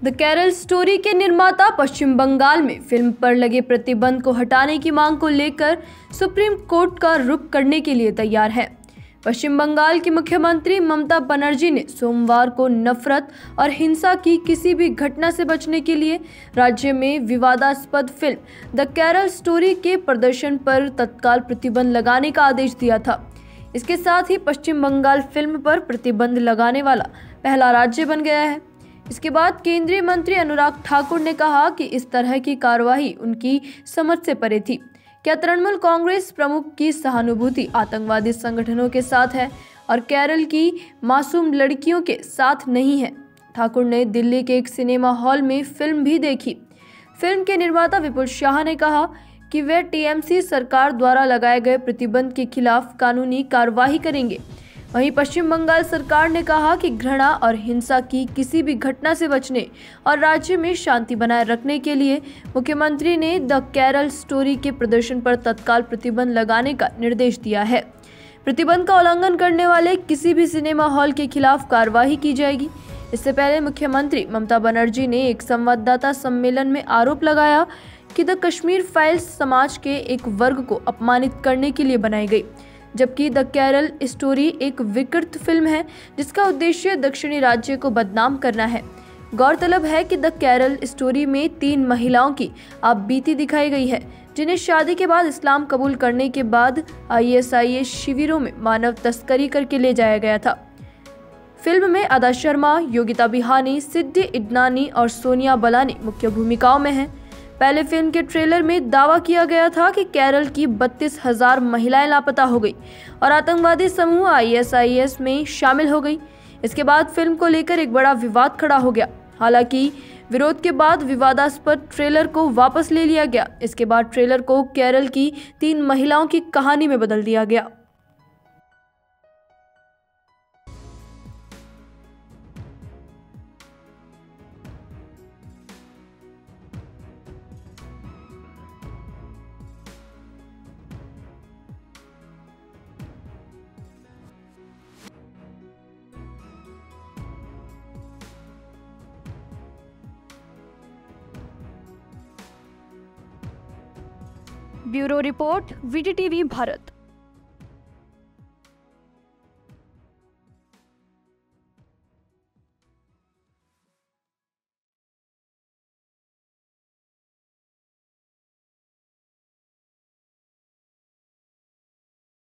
The Kerala story के निर्माता पश्चिम बंगाल में फिल्म पर लगे प्रतिबंध को हटाने की मांग को लेकर सुप्रीम कोर्ट का रुख करने के लिए तैयार है। पश्चिम बंगाल की मुख्यमंत्री ममता बनर्जी ने सोमवार को नफरत और हिंसा की किसी भी घटना से बचने के लिए राज्य में विवादास्पद फिल्म द केरल स्टोरी के प्रदर्शन पर तत्काल प्रतिबंध लगाने का आदेश दिया था। इसके साथ ही पश्चिम बंगाल फिल्म पर प्रतिबंध लगाने वाला पहला राज्य बन गया है। इसके बाद केंद्रीय मंत्री अनुराग ठाकुर ने कहा कि इस तरह की कार्रवाई उनकी समझ से परे थी। क्या तृणमूल कांग्रेस प्रमुख की सहानुभूति आतंकवादी संगठनों के साथ है और केरल की मासूम लड़कियों के साथ नहीं है? ठाकुर ने दिल्ली के एक सिनेमा हॉल में फिल्म भी देखी। फिल्म के निर्माता विपुल शाह ने कहा कि वे टीएमसी सरकार द्वारा लगाए गए प्रतिबंध के खिलाफ कानूनी कार्रवाई करेंगे। वहीं पश्चिम बंगाल सरकार ने कहा कि घृणा और हिंसा की किसी भी घटना से बचने और राज्य में शांति बनाए रखने के लिए मुख्यमंत्री ने द केरल स्टोरी के प्रदर्शन पर तत्काल प्रतिबंध लगाने का निर्देश दिया है। प्रतिबंध का उल्लंघन करने वाले किसी भी सिनेमा हॉल के खिलाफ कार्रवाई की जाएगी। इससे पहले मुख्यमंत्री ममता बनर्जी ने एक संवाददाता सम्मेलन में आरोप लगाया कि द कश्मीर फाइल्स समाज के एक वर्ग को अपमानित करने के लिए बनाई गई, जबकि द केरल स्टोरी एक विकृत फिल्म है जिसका उद्देश्य दक्षिणी राज्य को बदनाम करना है। गौरतलब है कि द केरल स्टोरी में 3 महिलाओं की आपबीती दिखाई गई है, जिन्हें शादी के बाद इस्लाम कबूल करने के बाद ISIS शिविरों में मानव तस्करी करके ले जाया गया था। फिल्म में अदा शर्मा, योगिता बिहानी, सिद्धि इडनानी और सोनिया बलानी मुख्य भूमिकाओं में हैं। पहले फिल्म के ट्रेलर में दावा किया गया था कि केरल की 32,000 महिलाएं लापता हो गई और आतंकवादी समूह ISIS में शामिल हो गई। इसके बाद फिल्म को लेकर एक बड़ा विवाद खड़ा हो गया। हालांकि विरोध के बाद विवादास्पद ट्रेलर को वापस ले लिया गया। इसके बाद ट्रेलर को केरल की 3 महिलाओं की कहानी में बदल दिया गया। Bureau report, VTTV Bharat.